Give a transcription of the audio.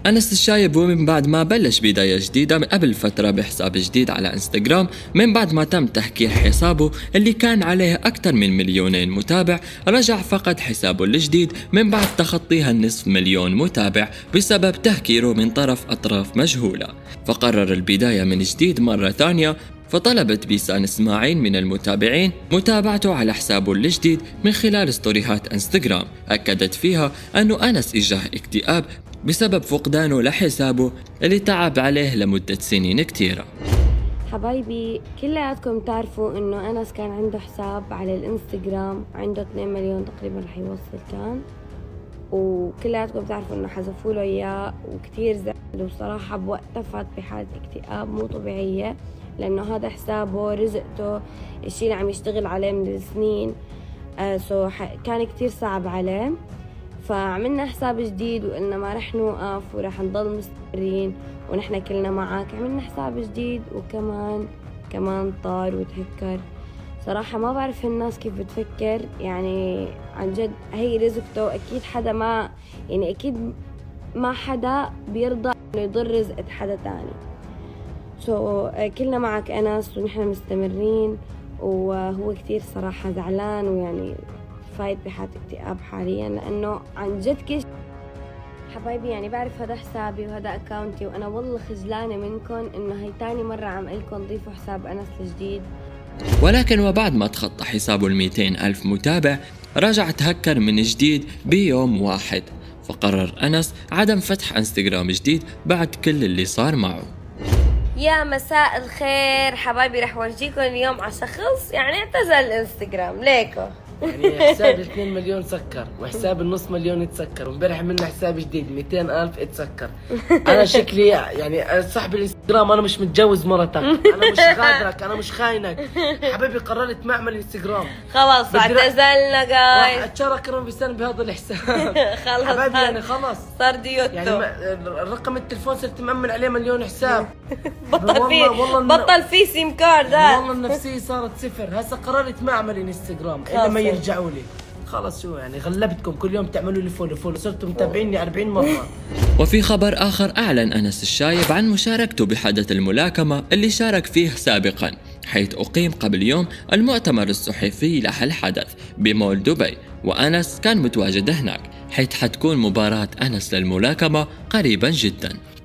أنس الشايب ومن بعد ما بلش بداية جديدة قبل فترة بحساب جديد على انستغرام، من بعد ما تم تهكير حسابه اللي كان عليه أكثر من 2 مليون متابع، رجع فقد حسابه الجديد من بعد تخطيها النصف مليون متابع بسبب تهكيره من طرف أطراف مجهولة. فقرر البداية من جديد مرة ثانية، فطلبت بيسان اسماعيل من المتابعين متابعته على حسابه الجديد من خلال ستوريهات انستغرام، أكدت فيها أنه أنس إجاه اكتئاب بسبب فقدانه لحسابه اللي تعب عليه لمدة سنين كتيرة. حبايبي كلياتكم تعرفوا انه أنس كان عنده حساب على الانستغرام، عنده 2 مليون تقريبا رح يوصل كان، وكلياتكم تعرفوا انه حذفوا له اياه وكتير زعل، وصراحة بوقتها فات بحالة اكتئاب مو طبيعية، لانه هذا حسابه رزقته، الشي اللي عم يشتغل عليه من السنين، كان كتير صعب عليه. فعملنا حساب جديد وقلنا ما رح نوقف ورح نضل مستمرين ونحن كلنا معك. عملنا حساب جديد وكمان طار وتهكر. صراحة ما بعرف الناس كيف بتفكر، يعني عن جد هي رزقته، اكيد حدا ما يعني اكيد ما حدا بيرضى انه يضر رزقة حدا تاني. كلنا معك أنس ونحن مستمرين، وهو كتير صراحة زعلان ويعني فايت بحالة اكتئاب حاليا، لأنه عن جد كل حبايبي يعني بعرف هذا حسابي وهذا أكاونتي، وأنا والله خجلانة منكم إنه هي تاني مرة عم قلكم ضيفوا حساب أنس الجديد. ولكن وبعد ما تخطى حسابه 200 ألف متابع، رجع تهكر من جديد بيوم واحد، فقرر أنس عدم فتح انستغرام جديد بعد كل اللي صار معه. يا مساء الخير حبايبي، رح ورجيكم اليوم على شخص يعني اعتزل الانستغرام ليكو. يعني حساب 2 مليون سكر وحساب النص مليون اتسكر، وامبارح عملنا حساب جديد 200 ألف اتسكر. انا شكلي يعني صاحب الانستغرام انا مش متجوز مرتك، انا مش غادرك، انا مش خاينك حبيبي، قررت ما اعمل انستغرام خلاص اعتزلنا جايز. اتشارك كرم بيسان بهذا الحساب. خلاص حبايبي يعني خلاص صار ديوتو، يعني الرقم التلفون صرت مأمن عليه 1 حساب. بطل في سيم كارد. والله النفسية صارت صفر. هسه قررت ما اعمل انستغرام الا ما يرجعوا لي. خلص شو يعني غلبتكم، كل يوم تعملوا لي فولو، صرتوا متابعيني 40 مرة. وفي خبر آخر، أعلن أنس الشايب عن مشاركته بحدث الملاكمة اللي شارك فيه سابقا، حيث أقيم قبل يوم المؤتمر الصحفي للحدث بمول دبي، وأنس كان متواجد هناك، حيث حتكون مباراة أنس للملاكمة قريبا جدا.